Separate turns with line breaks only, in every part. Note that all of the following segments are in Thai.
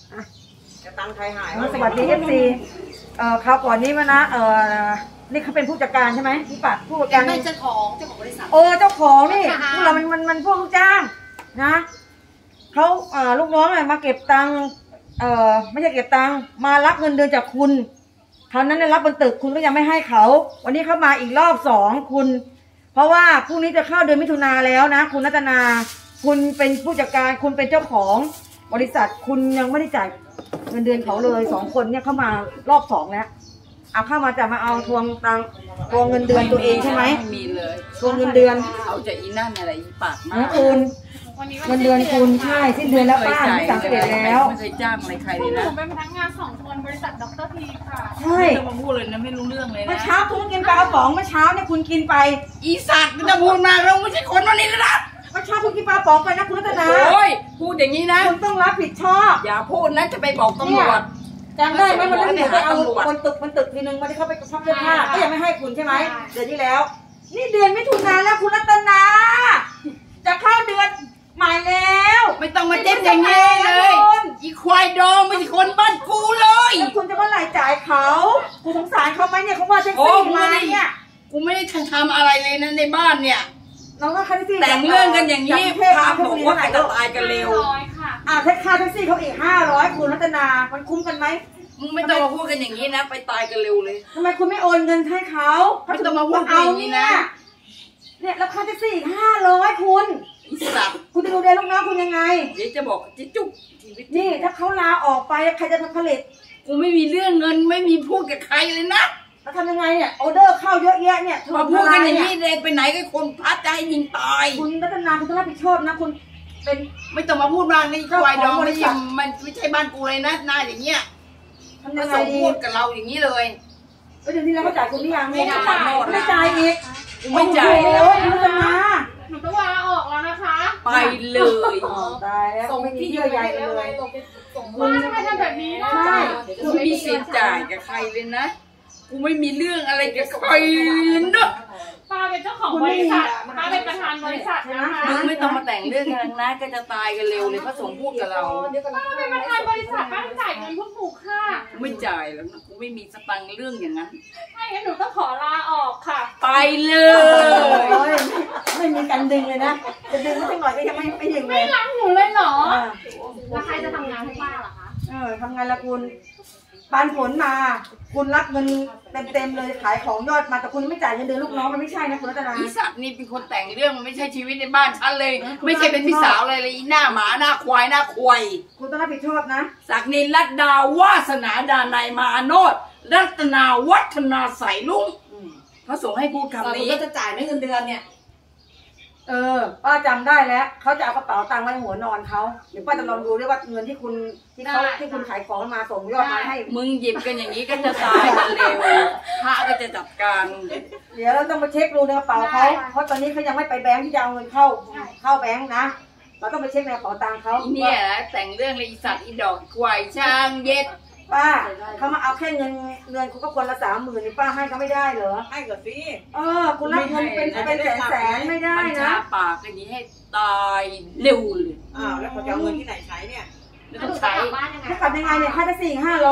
จะตังไทยหาย
สวัสดีFCคราวก่อนนี้มานะนี่เขาเป็นผู้จัดการใช่ไหมพี่ปัดผู้จัดการ
ไม่เจ้าของบริษัท
เจ้าของนี่พวกเรามันพวกลูกจ้างนะเขาลูกน้องมาเก็บตังค์ไม่ใช่เก็บตังค์มารับเงินเดือนจากคุณคราวนั้นได้รับบนตึกคุณก็ยังไม่ให้เขาวันนี้เขามาอีกรอบ2คุณเพราะว่าพรุ่งนี้จะเข้าเดือนมิถุนาแล้วนะคุณรัตนาคุณเป็นผู้จัดการคุณเป็นเจ้าของบริษัทคุณยังไม่ได้จ่ายเงินเดือนเขาเลย2คนเนี่ยเข้ามารอบ2แล้วเอาเข้ามาจะมาเอาทวงตังทวงเงินเดือนตัวเองใช่ไหม
ไม่มีเลย
ทวงเงินเดือน
เขาจะอีนั่นอะไรอีปากมาก
คุณเงินเดือนคุณใช่สิ้นเดือนแล้วป้าไม่สั่งเสร็จแล้ว
ไม่เคยจ้างอะไรใครเลยนะ
ผมเป็นพนักงาน2 คนบริษัทดร.ทีค่ะ
ใช่
ไม่ต้องมาพูดเลยนะไม่รู้เรื่องเลยนะ
เมื่อเช้าคุณกินปลากระป๋องเมื่อเช้าเนี่ยคุณกินไป
อีสัตว์ไม่ต้องพูดมากเราไม่ใช่คนวันนี้แล้วนะ
เมื่อเช้าคุณกินปลากระป๋องไปนะคุณรัตนา
โอ้ยพูดอย่างนี้นะ
คุณต้องรับผิดชอบ
อย่าพูดนะจะไปบอกตำรวจ
จำได้ไหมวันนั้นที่ไปเอาคนตึกทีนึงวันที่เขาไปซักเสื้อผ้าก็ยังไม่ให้คุณใช่ไหมเดือนที่แล้วนี่เดือนมิถุนาแล้วคุณรัตนาจะเข้าเดือนใหม่แล้ว
ไม่ต้องมาเจ็บอย่างนี้เลยอีควายดองไม่ใช่คนบ้านกูเลย
แล้วคุณจะเมื่อไหร่จ่ายเขาคุณสงสารเขาไหมเนี่ยเขาว่าแท็กซี่มาเนี่ย
กูไม่ได้ทำอะไรเลยนะในบ้านเนี่ย
น้องก็แท็กซี่
แต่งเรื่องกันอย่างนี้พาบอกว่าจะตายกันเร็ว
แท็กซี่เขาอีก500คุณรัตนามันคุ้มกันไหม
มึงไม่ต้องมาพูดกันอย่างนี้นะไปตายกันเร็วเลย
ทำไมคุณไม่โอนเงินให้เขา
ไม่ต้องมาพูดอย่างนี้นะ
เนี่ยแล้วค่าแท็กซี่อีก500คุณคุณจะดูแลลูกน้องคุณยังไง
เดี๋ยวจะบอกจะจุกชีวิต
นี่ถ้าเขาลาออกไปใครจะทำผลิต
กูไม่มีเรื่องเงินไม่มีพูดกับใครเลยนะ
แล้วทำยังไงเนี่ยออเดอร์เข้าเยอะแยะเนี่ย
มาพูดกันอย่างนี้เลยไปไหนก็คนพัดใจยิงตาย
คุณรัตนาคุณต้องรับผิดชอบนะคุณเป็น
ไม่ต้องมาพูดมากนี่ควายดองไม่ใช่มันไม่ใช่บ้านกูเลยนะหน้าอย่างเงี้ยมาส่งพูดกับเราอย่างนี้เลย
เดือนที่แล้วเขาจ่ายคุณหรือยังไม่จ่ายอีก
ไม่จ่ายแล้ว
คุณรัตนา
หนูต้องลาออกแล้วนะคะ
ไปเลย
ตายแล้วส่งที่เยื่อใยเลย
คุณทำไมทำแบบนี้ล่ะ
กูมีสิทธิ์จ่ายกับใครเลยนะกูไม่มีเรื่องอะไรกับใครนะ
ป้าเป็นเจ้าของบริษัทป้าเป็นประธานบริษัทนะคะ
มึงไม่ต้องมาแต่งเรื่องกันนะก็จะตายกันเร็วเลยพระสงฆ์พูดกับเรา
ป้าเป็นประธานบริษัทป้าจ่ายเงินพวกหนูค่ะ
ไม่จ่ายแล้วนะกูไม่มีสตังค์เรื่องอย่างนั้น
ไม่งั้นหนูต้องขอลาออกค่ะ
ไปเลย
ไม่มีการดึงเลยนะจะดึงไม่หน่อยก็ยังไม่ดึงเลย
ไม่รักหนูเลยเหรอแล้วใครจะทำงานให้ป้าล่ะคะ
ทำงานละคุณปันผลมาคุณรับเงินเต็มเลยขายของยอดมาแต่คุณไม่จ่ายเงินเดือนลูกน้องมันไม่ใช่นะคุณรัตนา
อีสัตว์นี่เป็นคนแต่งเรื่องมันไม่ใช่ชีวิตในบ้านฉันเลยไม่ใช่เป็นพี่สาวอะไรเลยหน้าหมาหน้าควายหน้าควาย
คุณต้องรับผิดชอบนะ
ศักดินรัตดาวาสนาดานายมาโนดรัตนาวัฒนาใสลุงพระสงฆ์ให้พูดคำนี้
ก็จะจ่ายไม่เงินเดือนเนี่ย
ป้าจำได้แล้วเขาจะเอากระเป๋าตังค์ไว้หัวนอนเขาเดี๋ยวป้าจะลองดูด้วยว่าเงินที่คุณขายของมาส่งยอดมาให้
มึงหยิบกันอย่างนี้ก็จะตายกันเร็วพระก็จะจัดการ
เดี๋ยวเราต้องมาเช็คดูในกระเป๋าเขาเพราะตอนนี้เขายังไม่ไปแบงค์ที่จะเอาเงินเข้าแบงค์นะเราต้องไปเช็คในกระเป๋าตังค์เขา
เนี่ยแต่งเรื่องเลยอีสัตว์อีดอกควายช่างเย็ด
ป้าเขามาเอาแค่เงินคุณก็คนละ30,000นี่ป้าให้เขาไม่ได้เหรอ
ให้กับพี่
คุณรับเงินเป็นแสนไม่ได้นะ
ปากกันนี้ให้ตายเร็วเลย
แล้วเขาจะเอาเงินที่ไหนใช้เนี่ย
ต้องใช้
ถ้ากลับยังไงเนี่ยค่าแท็กซี่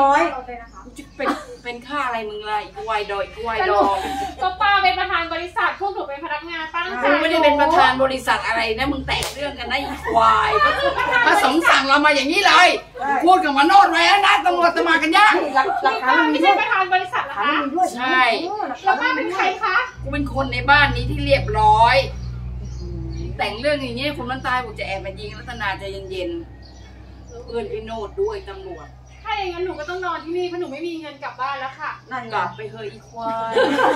500
เป็นค่าอะไรมึงล่ะอีกวายดอย
ก็ป้าเป็นประธานบริษัทพวกหนูเป็นพนักงานป้า
มึงไม่ได้เป็นประธานบริษัทอะไรนะมึงแต่งเรื่องกันนะอีควายพระสงฆ์สั่งเรามาอย่างนี้เลยพูดกับมาโนดไว้นะตำรวจจะมากันยาก
ป้าไม่ใช่ประธานบริษัทหรอคะ
ใช่
แล้วป้าเป็นใครคะ
กูเป็นคนในบ้านนี้ที่เรียบร้อยแต่งเรื่องอย่างนี้คนมันตายกูจะแอบมายิงรัตนาใจเย็นเอื้อนพี่โนดด้วยตำรวจ
ถ้าอย่างนั้นหนูก็ต้องนอนที่นี่เพราะหนูไม่มีเงินกลับบ้านแล้วค่ะ
นั่นกลับไปเฮยอีควาย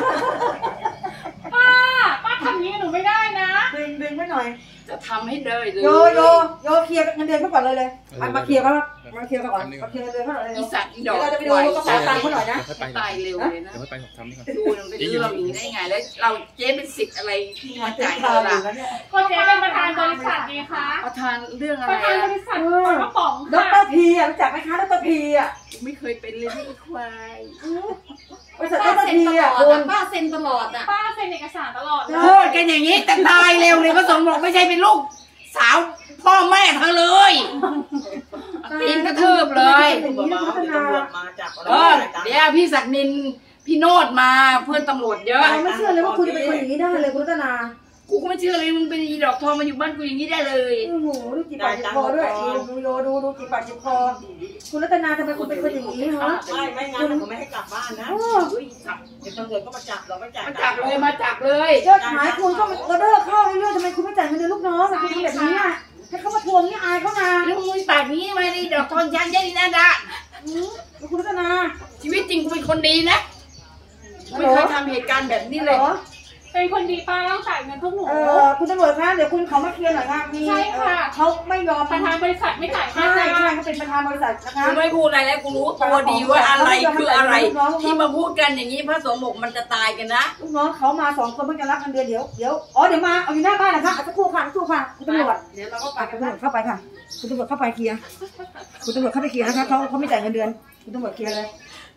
ป้าทำนี้หนูไม่ได้นะ
ดึงไว้หน่อย
จะทำให้เลย
โยเคลียร์เงินเดือนเขาก่อนเลยมาเคลียร์เขามาเคลียร์ก่อนมาเคลียร์เงินเดือนเขาหน่อย
อีสัตว์อีดอก
เราจะไปดูกระเป๋าตังค์เขาหน่อยนะ
ตายเร็วเลยนะ
ไปทำนี่ก่อน
ดูมันเป็นเรื่องอย่างนี้ได้ไงแล้วเราเจ๊เป็นสิทธิ์อะไรที่มาจ่ายเราล่ะ
ก็เจ๊เป็นประธานบริษัทไงคะ
ประธานเรื่องอะไร
ประธานบริษัทกระป๋อง
ดร.พีรู้จักไหมคะดร.พี
ไม่เคยเป็นเลยที่ควาย
บริษัทดร.พี
คุณป้าเซ็นตลอด
ป้าเซ็นเอกสารตลอด
พูดกันอย่างนี้แต่ตายเร็วเลยพระสงฆ์บอกไม่ใช่เป็นลูกสาวพ่อแม่เธอเลยตีนกระทืบเลย
ตำรวจมาจับ
เดี๋ยวพี่ศักดินพี่โนดมาเพื่อนตำรวจเยอะ
เราไม่เชื่อเลยว่าคุณจะเป็นคนอย่างนี้ได้เลยคุณรัตนา
กูก็ไม่เชื่อเลยมึงเป็นอีดอกทองมาอยู่บ้านกูอย่างนี้ได้เลย
โอ้โหดูจีบปากจีบคอด้วยดูจีบปากจีบคอคุณรัตนาทำไมคุณเป็นคนอย่างนี้ฮะ
ไม่งั้นผมไม่ให้กลับบ้านนะเดี๋ยวตำรวจก็มาจับเราไม่จ่าย
มาจับเลยมาจับเลย
ยอดขายคุณก็ออเดอร์เข้าเรื่อยๆทำไมคุณไม่จ่ายเงินเดือนลูกน้องคุณทำแบบนี้อ่ะให้เขามาทวงนี่อายเขานะ
แล้วมึงมีปากนี้ไหมนี่ดอกทองยันยันนี่นะดะ
คุณรัตนา
ชีวิตจริงกูเป็นคนดีนะไม่เคยทำเหตุการณ์แบบนี้เลย
เป็นคนดีป้าต้องจ่ายเงินพวกหนู
คุณตำรวจคะเดี๋ยวคุณเขามาเคลียร์หน่อยค่ะมีเขาไม่ยอม
ประธานบริษัทไม่จ่ายค่า
ใช่
จ้าง
เขาเป็นประธานบริษัทนะคะ
กูไม่พูดอะไรแล้วกูรู้ตัวดีว่าอะไรคืออะไร ที่มาพูดกันอย่างนี้พระสงฆ์บอกมันจะตายกันนะ
ลูกน้องเขามา2 คนเพิ่งจะรับเงินเดือนเดี๋ยวเดี๋ยวมาเอาอยู่หน้าบ้านนะคะสักครู่ค่ะคุณตำรวจ
เดี๋ยวเราก็ไป
คุณตำรวจเข้าไปค่ะคุณตำรวจเข้าไปเคลียร์คุณตำรวจเข้าไปเคลียร์นะคะเขาไม่จ่ายเงินเดือนคุณตำรวจเคลียร์เลย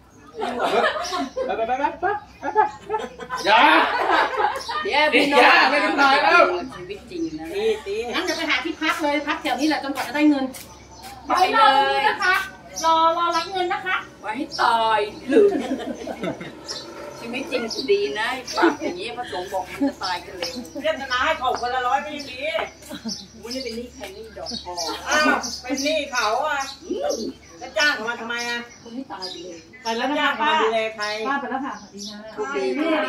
อย่าเดี๋ยวพี่น้องไม่ต้องตายแล้วชีวิตจริงนะ
ตี
งั้นจะไปหาที่พักเลยพักแถวนี้แหละจนกว่าจะได้เงิน
ไป
ร
เล
อตรงนี้
ย
นะคะ รอรับเงินนะคะ
ไว้ให้ตายหรือชีวิตจริงกูดีนะปากอย่างนี้พระสงฆ์บอกมันจะตายกันเลย
เรียกทนายให้เขาคนละ100ก็ยังดี
กูไม่ได้เป็นหนี้ใครหนี้ดอกทอง
อ้าวเป็นหนี้เขาอ่ะแล้วจ้างเขามาทำไมอ่ะ
มึงให้ตายไปเลย
แล้วจ้างเขามาดูแลใคร
ป้าไปแล้วค่ะสวัสดีนะ
ทุกดีทุกดี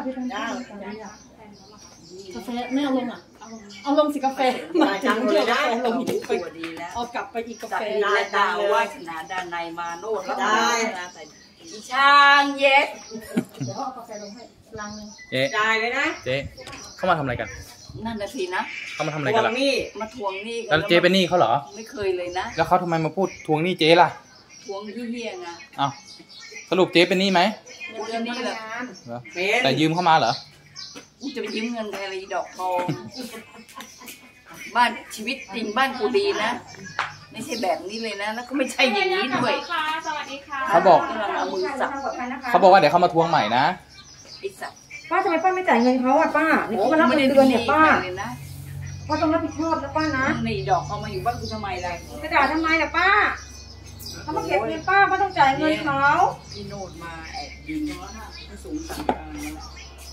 กาแฟไม่เอาลงอ่ะ เอาลงสิกาแฟ
จ่ายตังค์เลยนะ
เราตัวดีแล้ว
เอากลับไปอีกกา
จับ
แฟ
ดีและดาวว่าชนะด้านในมาโนดแล้วนะใส่อีช่างเย็ด
เดี๋ยวเอากาแฟลงให้ลังนึง
เจ๊
จ่ายเลยนะ
เจ๊เข้ามาทำอะไรกัน
นั่นน่ะสินะ
เข้ามาทำอะไร
ท
กั
วน ง
ล่ะ
หนี้
มาทวงหนี้กั
แล้วเจ๊เป็นหนี้เขาเหรอ
ไม่เคยเลยนะ
แล้วเขาทำไมมาพูดทวงหนี้เจ๊ล่ะ
ทวงที่เฮียไง
อ้าวสรุปเจ๊เป็นหนี้ไหม
เรื่องนี้แหละ
เหรอ
เป็น
แต่ยืมเข้ามาเหรอ
กูจะไปยืมเงินใครอะไรดอกทองบ้านชีวิตจริงบ้านกูดีนะไม่ใช่แบบนี้เลยนะแล้วก็ไม่ใช่อย่างนี้ด้วย
สวัสดีค่ะ
เขาบอก
กำลังเอามือสับ
เขาบอกว่าเดี๋ยวเขามาทวงใหม่นะ
ไอ้สับ
ป้าทำไมป้าไม่จ่ายเงินเขาอ่ะป้านี่เขามารับเงินเดือนเนี่ยป้า
เลยนะ
ป้าต้องรับผิดชอบนะป้านะ
นี่ดอกเอามาอยู่บ้านกูทำไมล่ะ
จะด่าทำไมล่ะป้าเขามาเก็บเงินป้าต้องจ่ายเงินเขา
พี่โนดมาแอบยิงให้สูงสั่งการนั่นแหละ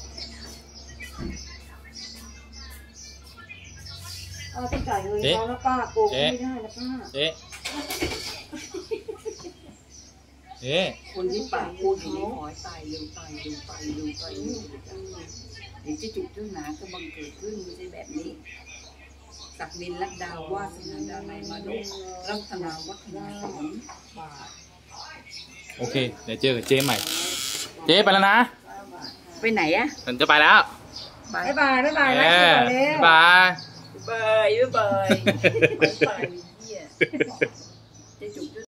ต้องจ่ายเงินเขาแล้วป้าโกงไม่ได้นะป้า
เจ๊เจ๊
คนที่ปากพูดอย่างนี้ขอให้ตายเร็วตายเร็วตายเร็วตายเร็วเดี๋ยวจะจุกเจ้าหนาก็บังเกิดขึ้นไม่ใช่แบบนี้ศักดินลัดดาววาสนาดาในมาโดรัตนาวัฒนาสอนบาท
โอเค เดี๋ยวเจอกับเจ๊ใหม่ เจ๊ไปแล้วนะ
ไปไหนอะ
ฉันจะไปแล้ว
ไป
บ๊ายบายบ๊ายบาย
เอ
นะ
อ
เร็ว
บ๊ายบาย
เบยเบยไปเหี้ยจะจุก